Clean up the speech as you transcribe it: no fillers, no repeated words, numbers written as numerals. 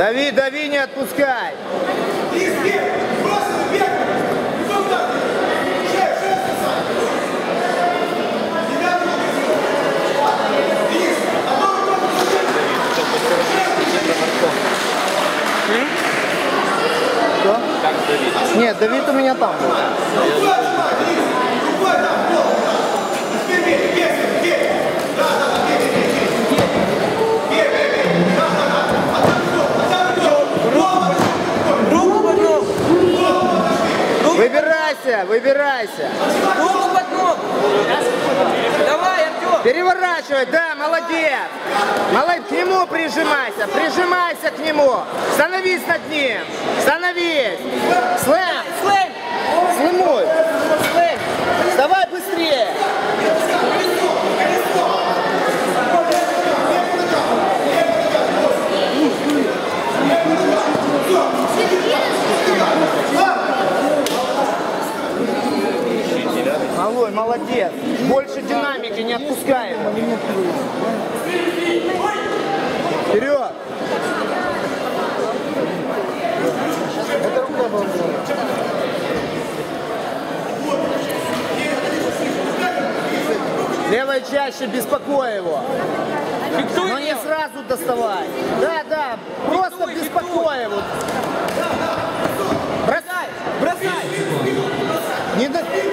Дави, дави, не отпускай. Что? Нет, Давид у меня там был. Выбирайся, выбирайся. Ногу под ногу. Давай, Артем. Переворачивай, да, молодец. Молодец, к нему прижимайся, прижимайся к нему. Становись над ним, становись. Слэм, Слэм. слэмуй. Слэм. Давай быстрее. Малой, молодец. Больше динамики, не отпускай его. Вперед. Это рука была. Левой чаще беспокой его. Но не сразу доставай. Да, да, просто беспокой его. Бросай, бросай. Не до...